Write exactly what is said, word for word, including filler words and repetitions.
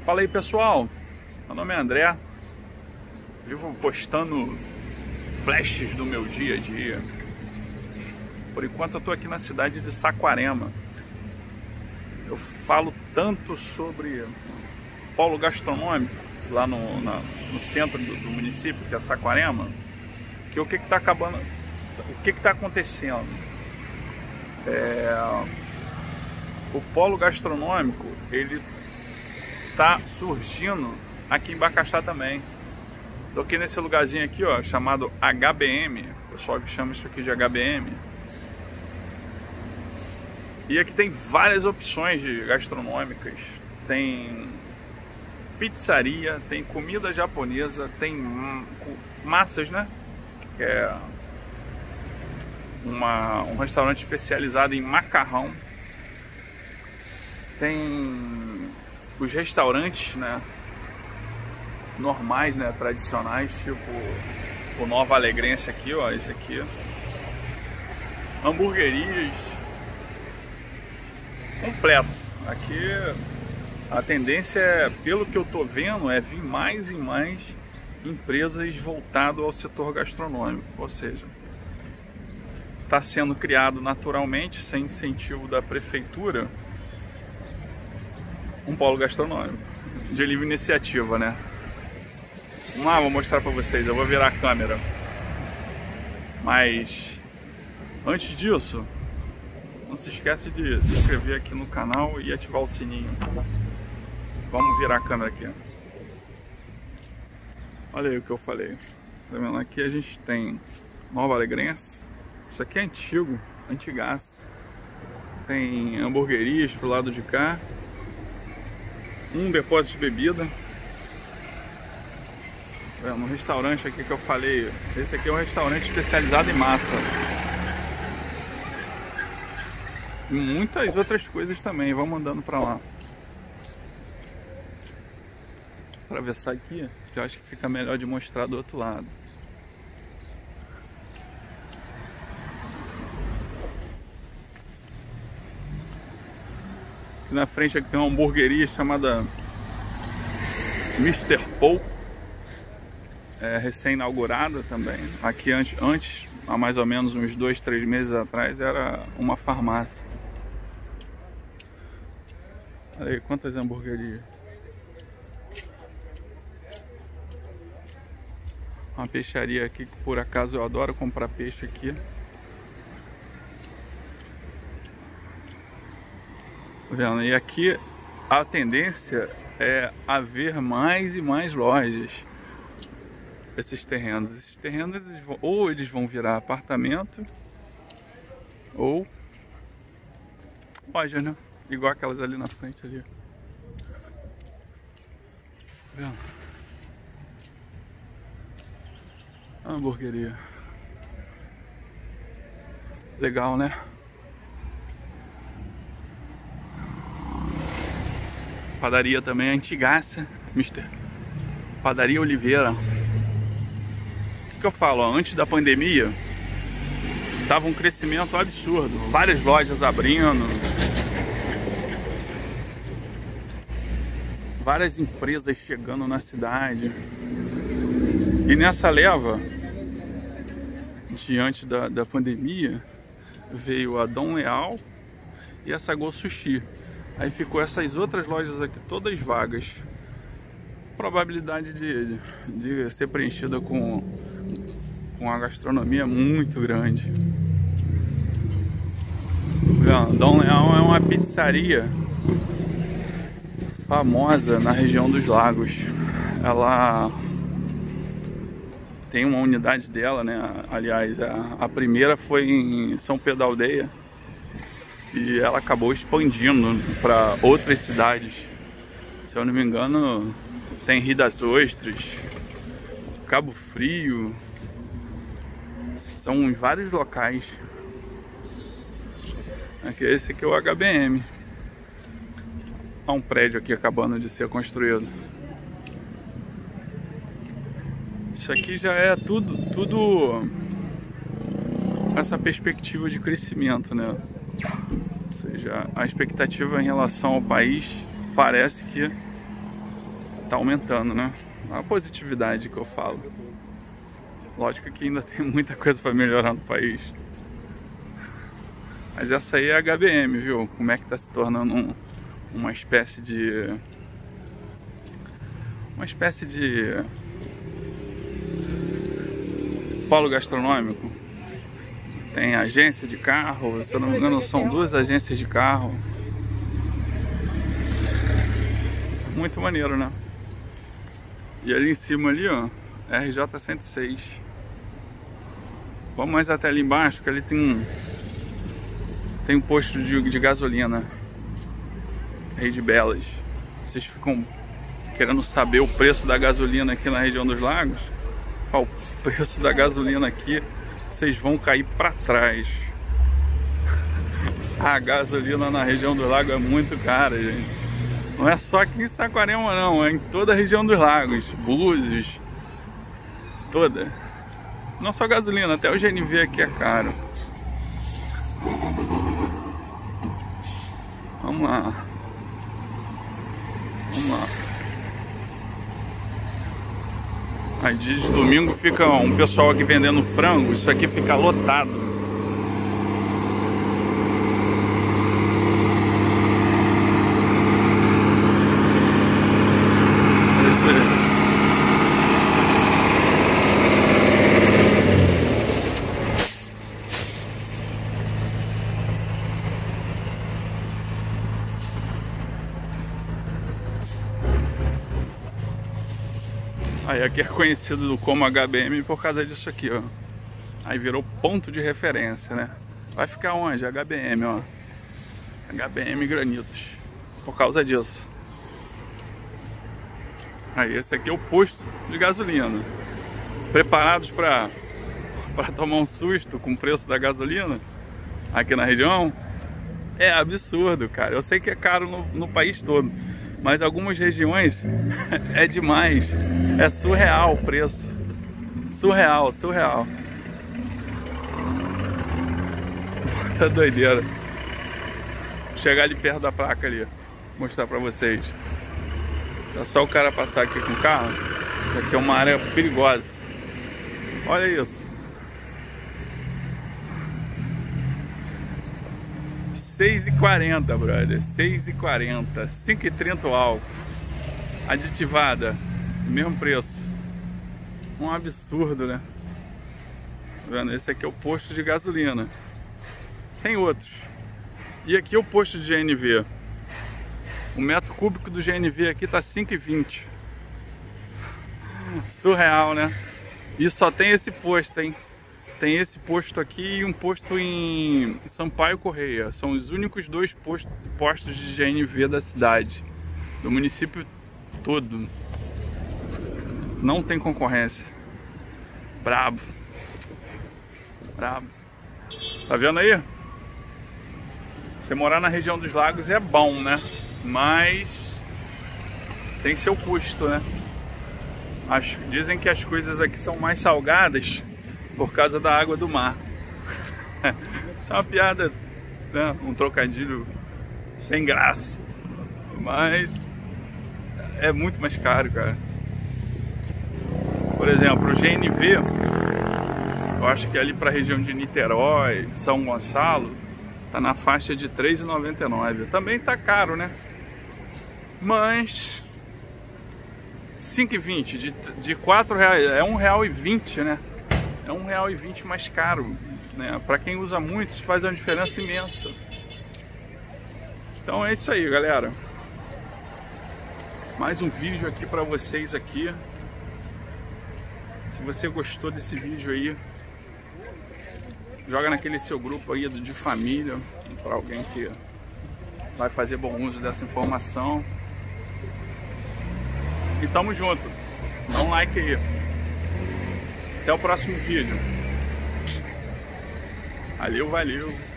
Fala aí, pessoal, meu nome é André, vivo postando flashes do meu dia a dia. Por enquanto eu tô aqui na cidade de Saquarema. Eu falo tanto sobre polo gastronômico lá no, na, no centro do, do município, que é Saquarema, que o que que tá acabando, o que que tá acontecendo? É, o polo gastronômico, ele tá surgindo aqui em Bacaxá também. Tô aqui nesse lugarzinho aqui, ó, chamado H B M, o pessoal que chama isso aqui de H B M. E aqui tem várias opções de gastronômicas. Tem pizzaria, tem comida japonesa, tem massas, né? Que é uma, um restaurante especializado em macarrão. Tem os restaurantes, né, normais, né, tradicionais, tipo o Nova Alegrense aqui, ó, esse aqui. Hamburguerias completo. Aqui a tendência é, pelo que eu tô vendo, é vir mais e mais empresas voltadas ao setor gastronômico, ou seja, está sendo criado naturalmente, sem incentivo da prefeitura, um polo gastronômico de livre iniciativa, né? Vamos lá, vou mostrar para vocês, eu vou virar a câmera. Mas antes disso, não se esquece de se inscrever aqui no canal e ativar o sininho. Vamos virar a câmera aqui. Olha aí o que eu falei. Tá vendo? Aqui a gente tem Nova Alegrense. Isso aqui é antigo, antigaço. Tem hamburguerias pro lado de cá. Um depósito de bebida. É, no restaurante aqui que eu falei, esse aqui é um restaurante especializado em massa. E muitas outras coisas também. Vamos andando pra lá. Atravessar aqui, que eu acho que fica melhor de mostrar do outro lado. Aqui na frente aqui tem uma hamburgueria chamada mister Paul, é, recém-inaugurada também. Aqui antes, antes, há mais ou menos uns dois, três meses atrás, era uma farmácia. Olha aí quantas hamburguerias. Uma peixaria aqui que por acaso eu adoro comprar peixe aqui. Vendo? E aqui a tendência é haver mais e mais lojas. Esses terrenos, esses terrenos eles vão, ou eles vão virar apartamento ou loja, né? Igual aquelas ali na frente ali. Vendo? A hamburgueria. Legal, né? Padaria também, antigaça, mister Padaria Oliveira. O que, que eu falo? Ó, antes da pandemia, tava um crescimento absurdo. Várias lojas abrindo. Várias empresas chegando na cidade. E nessa leva, diante da, da pandemia, veio a Dom Leal e a Sago Sushi. Aí ficou essas outras lojas aqui todas vagas. Probabilidade de, de, de ser preenchida com, com a gastronomia muito grande. Dom Leal é uma pizzaria famosa na região dos Lagos. Ela tem uma unidade dela, né? Aliás, a, a primeira foi em São Pedro da Aldeia. E ela acabou expandindo para outras cidades. Se eu não me engano, tem Rio das Ostras, Cabo Frio. São em vários locais. Aqui, esse aqui é o H B M. Há um prédio aqui acabando de ser construído. Isso aqui já é tudo, tudo essa perspectiva de crescimento, né? Ou seja, a expectativa em relação ao país parece que tá aumentando, né? A positividade que eu falo. Lógico que ainda tem muita coisa para melhorar no país. Mas essa aí é a H B M, viu? Como é que tá se tornando um, uma espécie de... Uma espécie de... polo gastronômico. Tem agência de carro, se eu não me engano são duas agências de carro. Muito maneiro, né? E ali em cima ali, ó, R J cento e seis. Vamos mais até ali embaixo, que ali tem um tem um posto de, de gasolina, Rei de Belas. Vocês ficam querendo saber o preço da gasolina aqui na região dos lagos? Ó, o preço da gasolina aqui, vocês vão cair para trás. A gasolina na região do lago é muito cara, gente. Não é só aqui em Saquarema não, é em toda a região dos lagos, Búzios, toda. Não só gasolina, até o G N V aqui é caro. Vamos lá. Vamos lá. Aí diz domingo fica um pessoal aqui vendendo frango, isso aqui fica lotado. Aí aqui é conhecido como H B M por causa disso aqui, ó. Aí virou ponto de referência, né? Vai ficar onde? H B M, ó. H B M Granitos. Por causa disso. Aí esse aqui é o posto de gasolina. Preparados para para tomar um susto com o preço da gasolina aqui na região? É absurdo, cara. Eu sei que é caro no, no país todo, mas algumas regiões é demais. É surreal o preço. Surreal, surreal. Tá doideira. Vou chegar ali perto da placa ali, mostrar pra vocês. Já só o cara passar aqui com o carro. Aqui é uma área perigosa. Olha isso. seis e quarenta, brother. seis e quarenta. cinco e trinta o álcool. Aditivada. Mesmo preço. Um absurdo, né? Tá vendo? Esse aqui é o posto de gasolina. Tem outros. E aqui é o posto de G N V. O metro cúbico do G N V aqui tá cinco e vinte. Surreal, né? E só tem esse posto, hein? Tem esse posto aqui e um posto em Sampaio Correia. São os únicos dois postos, postos de G N V da cidade. Do município todo. Não tem concorrência. Brabo. Brabo. Tá vendo aí? Você morar na região dos lagos é bom, né? Mas tem seu custo, né? As, dizem que as coisas aqui são mais salgadas por causa da água do mar. Isso é uma piada, né? Um trocadilho sem graça. Mas é muito mais caro, cara. Por exemplo, o G N V, eu acho que ali para a região de Niterói, São Gonçalo, tá na faixa de três reais e noventa e nove centavos. Também tá caro, né? Mas cinco e vinte, de, de quatro reais, é um real e vinte, né? É um real e vinte mais caro, né? Para quem usa muito, isso faz uma diferença imensa. Então é isso aí, galera. Mais um vídeo aqui para vocês aqui. Se você gostou desse vídeo aí, joga naquele seu grupo aí de família, para alguém que vai fazer bom uso dessa informação. E tamo junto. Dá um like aí. Até o próximo vídeo. Valeu, valeu.